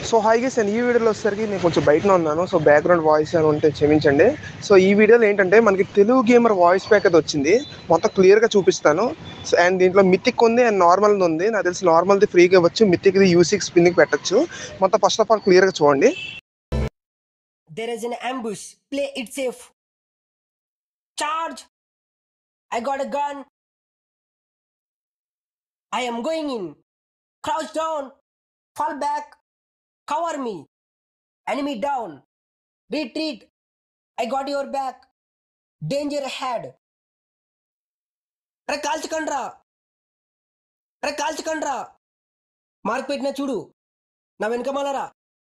So hi guys, నేను ఈ వీడియోలో వచ్చేసరికి నేను కొంచెం బయటనే ఉన్నాను. సో బ్యాక్గ్రౌండ్ వాయిస్ అని ఉంటే క్షమించండి. సో ఈ వీడియోలో ఏంటంటే మనకి తెలుగు గేమర్ వాయిస్ ప్యాక్ అయితే వచ్చింది. మొత్తం క్లియర్గా చూపిస్తాను. సో అండ్ దీంట్లో మితిక్ ఉంది అండ్ నార్మల్ ఉంది. నాకు తెలిసి నార్మల్ది ఫ్రీగా ఇవ్వచ్చు, మితిక్ది U6 స్పిన్కి పెట్టచ్చు. మొత్తం ఫస్ట్ ఆఫ్ ఆల్ క్లియర్గా చూడండి. There is an ambush. Play it safe. Charge! I got a gun. I am going in. Crouch down. Fall back. Cover me. Enemy down. Retreat. I got your back. Danger ahead. అరే కాల్చకండ్రా, అరే కాల్చకండ్రా. Mark పెట్టిన చూడు, నా వెనుక మలరా.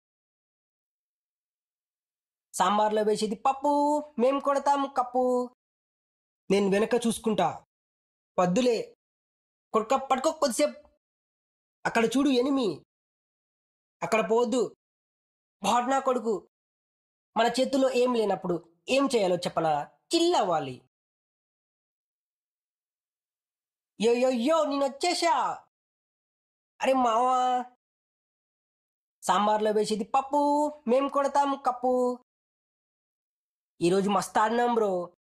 సాంబార్లో వేసేది పప్పు, మేం కొడతాం కప్పు. నేను వెనక చూసుకుంటా, పద్దులే కొడుక పట్టుకో కొద్దిసేపు. అక్కడ చూడు ఎనిమి, అక్కడ పోవద్దు. బాడ్నా కొడుకు. మన చేతుల్లో ఏం లేనప్పుడు ఏం చేయాలో చెప్పనా? చిల్ అవ్వాలి. యో యో యో నేను వచ్చేసా. అరే మావా, సాంబార్లో వేసేది పప్పు, మేం కొడతాం కప్పు. ఈరోజు మస్తు ఆడినాం బ్రో.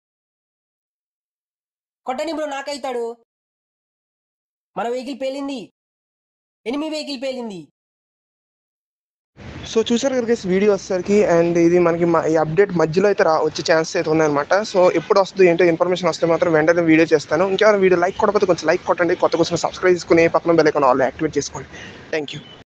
కొట్టని బ్రో, నాకైతాడు. మన వెహికల్ పేలింది, ఎనిమి వెహికల్ పేలింది. సో చూసారు కదా గైస్ వీడియో వచ్చేసరికి, అండ్ ఇది మనకి ఈ అప్డేట్ మధ్యలో అయితే వచ్చే ఛాన్స్ అయితే ఉన్నాయన్నమాట. సో ఎప్పుడు వస్తుంది ఏంటో ఇన్ఫర్మేషన్ వస్తే మాత్రం వెంటనే వీడియో చేస్తాను. ఇంకేమైనా వీడియో లైక్ కొట్టకపోతే కొంచెం లైక్ కొట్టండి. కొత్త కోసం సబ్స్క్రైబ్ చేసుకుని పక్కన బెల్ ఐకాన్ ఆల్ యాక్టివేట్ చేసుకోండి. Thank you.